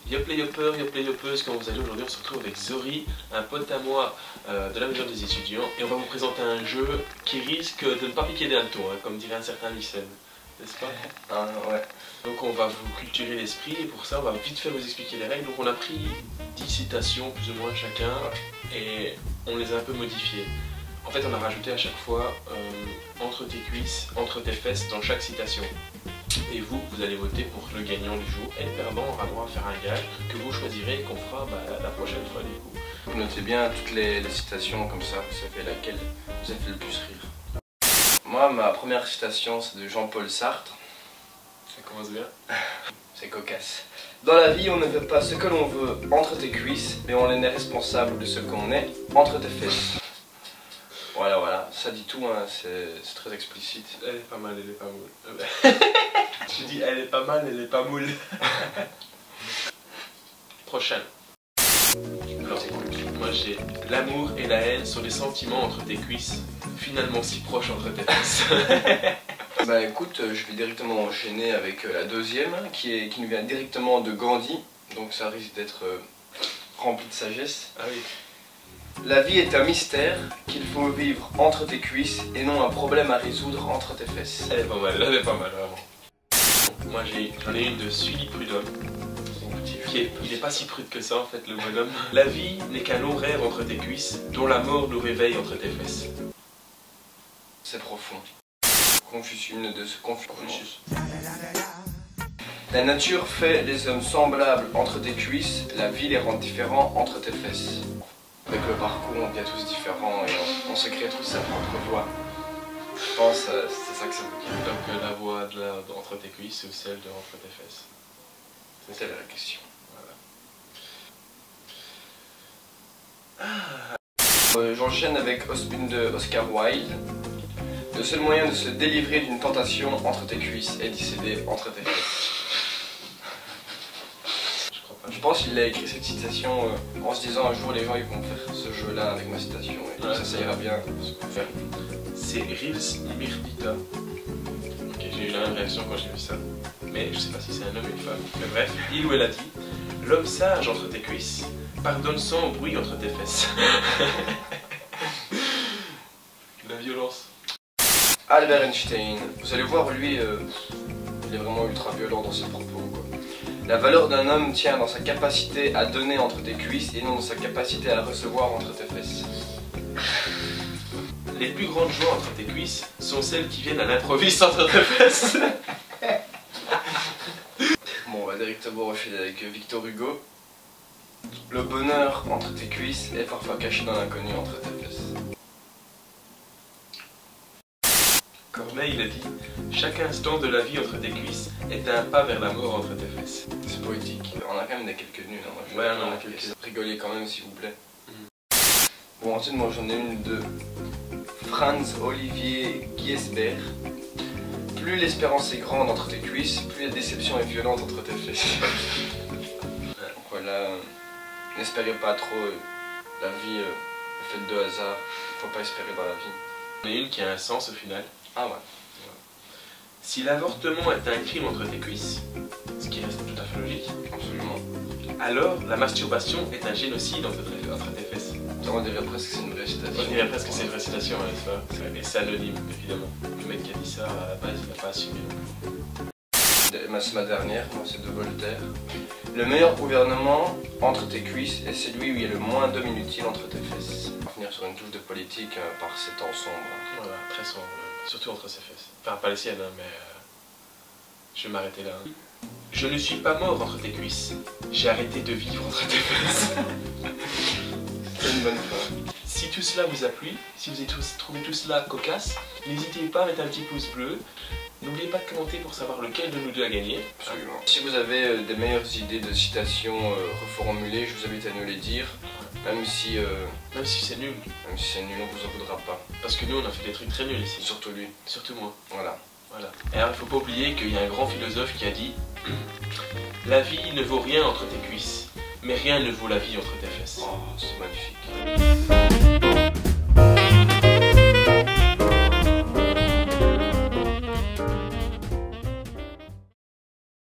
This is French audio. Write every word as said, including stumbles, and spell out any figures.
Yoplait Yopper, Yoplait Yoppeuse, quand vous allez aujourd'hui, on se retrouve avec Zori, un pote à moi euh, de la maison des étudiants, et on va vous présenter un jeu qui risque de ne pas piquer des hannetons, hein, comme dirait un certain Lycène, n'est-ce pas? Ah, ouais. Donc on va vous culturer l'esprit, et pour ça on va vite fait vous expliquer les règles. Donc on a pris dix citations plus ou moins chacun, et on les a un peu modifiées. En fait on a rajouté à chaque fois euh, entre tes cuisses, entre tes fesses dans chaque citation. Et vous, vous allez voter pour le gagnant du jour, et le perdant aura droit à faire un gage que vous choisirez et qu'on fera bah, la prochaine fois du coup. Vous notez bien toutes les, les citations comme ça, vous savez laquelle vous a fait le plus rire. Moi, ma première citation, c'est de Jean-Paul Sartre. Ça commence bien. C'est cocasse. Dans la vie, on ne veut pas ce que l'on veut entre tes cuisses, mais on est responsable de ce qu'on est entre tes fesses. Voilà, voilà, ça dit tout, hein. C'est très explicite. Elle est pas mal, elle est pas moule. Je dis elle est pas mal, elle est pas moule. Prochaine. Alors, moi j'ai l'amour et la haine sont des sentiments entre tes cuisses, finalement si proches entre tes fesses. Bah écoute, je vais directement enchaîner avec la deuxième, qui, est, qui nous vient directement de Gandhi, donc ça risque d'être euh, rempli de sagesse. Ah oui. La vie est un mystère qu'il faut vivre entre tes cuisses et non un problème à résoudre entre tes fesses. Elle est pas mal, elle est pas mal vraiment. Moi j'en ai, ai une de Sully Prudhomme. Qui est, il est pas si prude que ça en fait le bonhomme. La vie n'est qu'un long rêve entre tes cuisses, dont la mort nous réveille entre tes fesses. C'est profond. Confucius, une de ce Confucius. Confucius. La nature fait les hommes semblables entre tes cuisses, la vie les rend différents entre tes fesses. Avec le parcours, on devient tous différents et on, on se crée tous sa propre voix. Je pense que euh, c'est ça que ça veut dire. Donc euh, la voix de la, de, entre tes cuisses ou celle de entre tes fesses. C'est la question. Voilà. Ah. Euh, J'enchaîne avec une de Oscar Wilde. Le seul moyen de se délivrer d'une tentation entre tes cuisses est d'y céder entre tes fesses. Je crois pas. Je pense qu'il a écrit cette citation euh, en se disant un jour les gens ils vont faire ce jeu là avec ma citation et ouais, ça, ça ira bien. C'est Rils Mirdita. Ok, j'ai eu la même réaction quand j'ai vu ça. Mais je sais pas si c'est un homme ou une femme. Mais bref, il ou elle a dit: l'homme sage entre tes cuisses pardonne sans bruit entre tes fesses. La violence. Albert Einstein, vous allez voir lui, euh, il est vraiment ultra violent dans ses propos quoi. La valeur d'un homme tient dans sa capacité à donner entre tes cuisses et non dans sa capacité à recevoir entre tes fesses. Les plus grandes joies entre tes cuisses sont celles qui viennent à l'improviste entre tes fesses. Bon, on va directement enchaîner avec Victor Hugo. Le bonheur entre tes cuisses est parfois caché dans l'inconnu entre tes fesses. Corneille il a dit: chaque instant de la vie entre tes cuisses est un pas vers la mort entre tes fesses. C'est poétique. On a quand même des quelques nuls. Hein. Moi, je ouais, on a quelques. Rigolez quand même s'il vous plaît. Mm. Bon, ensuite, moi j'en ai une de Franz Olivier Giesbert. Plus l'espérance est grande entre tes cuisses, plus la déception est violente entre tes fesses. Donc voilà, n'espérez pas trop. Euh, la vie euh, est faite de hasard. Il faut pas espérer dans la vie. Il y en a une qui a un sens au final. Ah ouais. Si l'avortement est un crime entre tes cuisses, ce qui reste tout à fait logique, absolument, alors la masturbation est un génocide entre tes, entre tes fesses. On dirait presque que c'est une vraie citation. On dirait presque que c'est une vraie citation, n'est-ce pas? Et c'est anonyme, évidemment. Le mec qui a dit ça, à la base, il n'a pas assumé. C'est ma dernière, moi c'est de Voltaire. Le meilleur gouvernement entre tes cuisses est celui où il y a le moins d'hommes inutiles entre tes fesses. On va finir sur une touche de politique euh, par ces temps sombres. Voilà, très sombre, surtout entre ses fesses. Enfin, pas les siennes, hein, mais euh, je vais m'arrêter là. Hein. Je ne suis pas mort entre tes cuisses, j'ai arrêté de vivre entre tes fesses. C'est une bonne fin. Si tout cela vous a plu, si vous avez tous, trouvé tout cela cocasse, n'hésitez pas à mettre un petit pouce bleu. N'oubliez pas de commenter pour savoir lequel de nous deux a gagné. Absolument. Si vous avez euh, des meilleures idées de citations euh, reformulées, je vous invite à nous les dire. Même si, euh, même si c'est nul. Même si c'est nul, on vous en voudra pas. Parce que nous, on a fait des trucs très nuls ici. Surtout lui. Surtout moi. Voilà. Voilà. Et alors, il ne faut pas oublier qu'il y a un grand philosophe qui a dit: la vie ne vaut rien entre tes cuisses, mais rien ne vaut la vie entre tes fesses. Oh, c'est magnifique.